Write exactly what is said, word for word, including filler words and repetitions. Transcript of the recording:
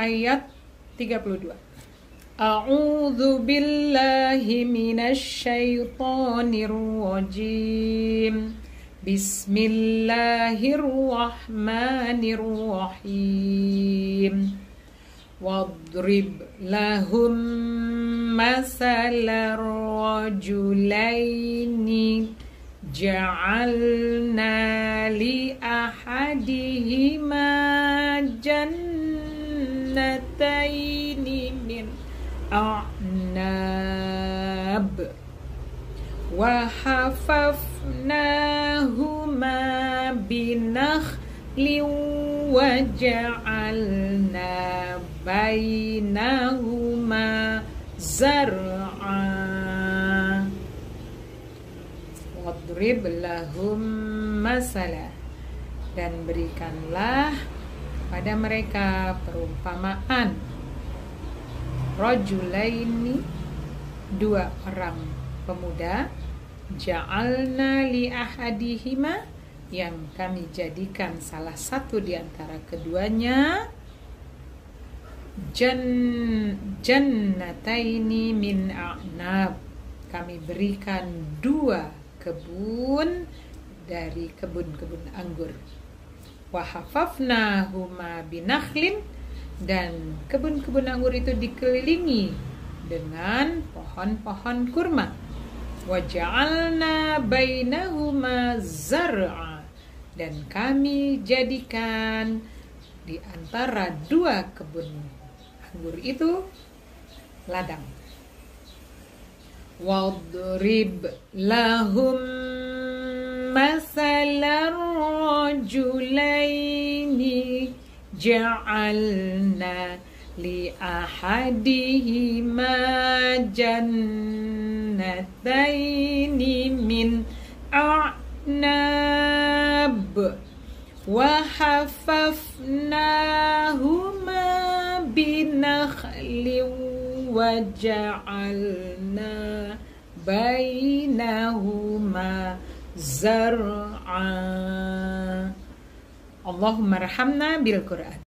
ayat tiga puluh dua. A'udzu billahi minasy syaithanir rajim. Bismillahirrahmanirrahim. Wadrib lahum masalar rajulaini ja'alna li ahadihima jannataini min a'nab wa hafafnahuma binakhlin wa ja'alna bainahuma zar'a wadrib lahum masalah, dan berikanlah pada mereka perumpamaan rajulaini, dua orang pemuda, ja'alna li ahadihima, yang kami jadikan salah satu di antara keduanya jan jannataini min a'nab, kami berikan dua kebun dari kebun-kebun anggur. Wa hafafnahuma binakhlin, dan kebun-kebun anggur itu dikelilingi dengan pohon-pohon kurma. Wa ja'alna bainahuma zar'a, dan kami jadikan di antara dua kebun anggur itu ladang. Wadrib lahum masalar rajulaini ja'alna li ahadihima jannataini min a'nab wa hafafnahuma binakhlin wa ja'alna bainahuma zar'a. Allahumma rahamna bil Qur'an.